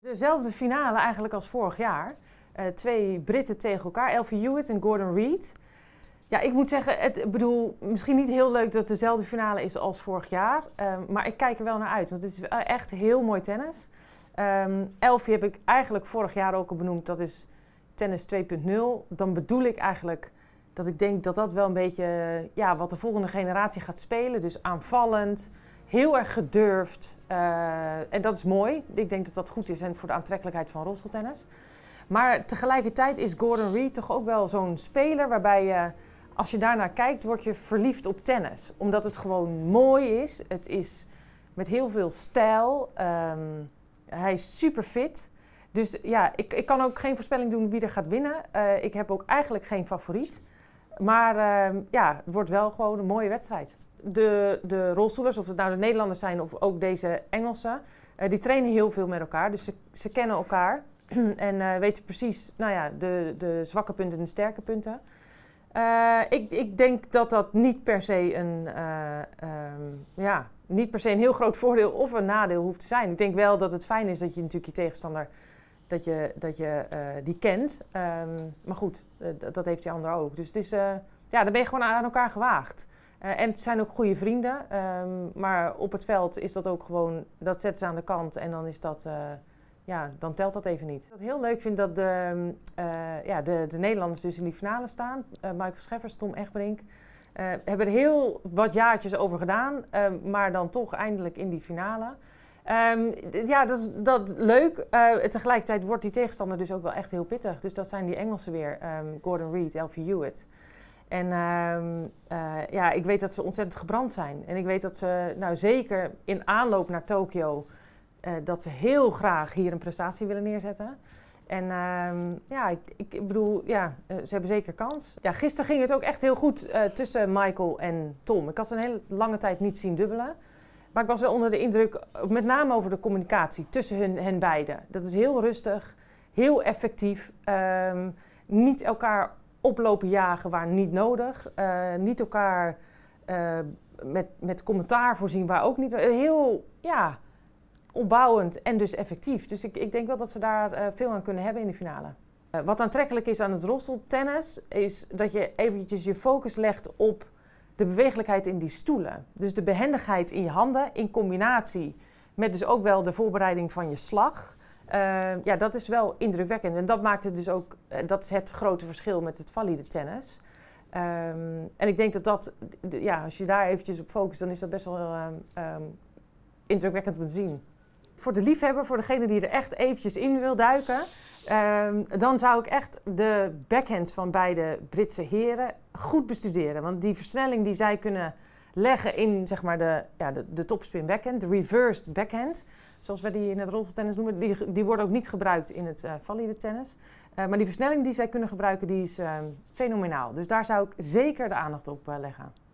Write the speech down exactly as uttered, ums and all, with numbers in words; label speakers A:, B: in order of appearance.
A: Dezelfde finale eigenlijk als vorig jaar. Uh, twee Britten tegen elkaar, Elfie Hewitt en Gordon Reid. Ja, ik moet zeggen, het, ik bedoel, misschien niet heel leuk dat het dezelfde finale is als vorig jaar. Um, maar ik kijk er wel naar uit, want het is echt heel mooi tennis. Um, Elfie heb ik eigenlijk vorig jaar ook al benoemd, dat is tennis twee punt nul. Dan bedoel ik eigenlijk dat ik denk dat dat wel een beetje ja, wat de volgende generatie gaat spelen. Dus aanvallend, heel erg gedurfd. Uh, en dat is mooi. Ik denk dat dat goed is en voor de aantrekkelijkheid van rolstoeltennis. Maar tegelijkertijd is Gordon Reid toch ook wel zo'n speler waarbij je, als je daarnaar kijkt, word je verliefd op tennis. Omdat het gewoon mooi is. Het is met heel veel stijl. Um, hij is super fit. Dus ja, ik, ik kan ook geen voorspelling doen wie er gaat winnen. Uh, ik heb ook eigenlijk geen favoriet. Maar uh, ja, het wordt wel gewoon een mooie wedstrijd. De, de rolstoelers, of het nou de Nederlanders zijn of ook deze Engelsen, uh, die trainen heel veel met elkaar. Dus ze, ze kennen elkaar en uh, weten precies nou ja, de, de zwakke punten en de sterke punten. Uh, ik, ik denk dat dat niet per se een, uh, um, ja, niet per se een heel groot voordeel of een nadeel hoeft te zijn. Ik denk wel dat het fijn is dat je natuurlijk je tegenstander dat je, dat je uh, die kent. Um, maar goed, uh, dat heeft die ander ook. Dus het is, uh, ja, dan ben je gewoon aan elkaar gewaagd. Uh, en het zijn ook goede vrienden. Um, maar op het veld is dat ook gewoon, dat zetten ze aan de kant en dan is dat, uh, ja, dan telt dat even niet. Wat ik heel leuk vind dat de, uh, ja, de, de Nederlanders dus in die finale staan. Uh, Michael Scheffers, Tom Egberink. Uh, hebben er heel wat jaartjes over gedaan, uh, maar dan toch eindelijk in die finale. Um, ja, dat is dat leuk. Uh, tegelijkertijd wordt die tegenstander dus ook wel echt heel pittig. Dus dat zijn die Engelsen weer, um, Gordon Reid, Elfie Hewitt. En um, uh, ja, ik weet dat ze ontzettend gebrand zijn. En ik weet dat ze, nou zeker in aanloop naar Tokio, uh, dat ze heel graag hier een prestatie willen neerzetten. En um, ja, ik, ik bedoel, ja, uh, ze hebben zeker kans. Ja, gisteren ging het ook echt heel goed uh, tussen Michael en Tom. Ik had ze een hele lange tijd niet zien dubbelen. Maar ik was wel onder de indruk, met name over de communicatie tussen hun, hen beiden. Dat is heel rustig, heel effectief. Um, niet elkaar oplopen jagen waar niet nodig. Uh, niet elkaar uh, met, met commentaar voorzien waar ook niet. Heel ja, opbouwend en dus effectief. Dus ik, ik denk wel dat ze daar uh, veel aan kunnen hebben in de finale. Uh, wat aantrekkelijk is aan het rolstoeltennis is dat je eventjes je focus legt op de bewegelijkheid in die stoelen. Dus de behendigheid in je handen in combinatie met dus ook wel de voorbereiding van je slag. Uh, ja, dat is wel indrukwekkend. En dat maakt het dus ook, uh, dat is het grote verschil met het valide tennis. Um, en ik denk dat dat, ja, als je daar eventjes op focust, dan is dat best wel um, um, indrukwekkend om te zien. Voor de liefhebber, voor degene die er echt eventjes in wil duiken, um, dan zou ik echt de backhands van beide Britse heren goed bestuderen. Want die versnelling die zij kunnen leggen in zeg maar de, ja, de, de topspin backhand, de reversed backhand, zoals wij die in het rolstoeltennis noemen, die, die worden ook niet gebruikt in het uh, valide tennis. Uh, maar die versnelling die zij kunnen gebruiken, die is uh, fenomenaal. Dus daar zou ik zeker de aandacht op uh, leggen.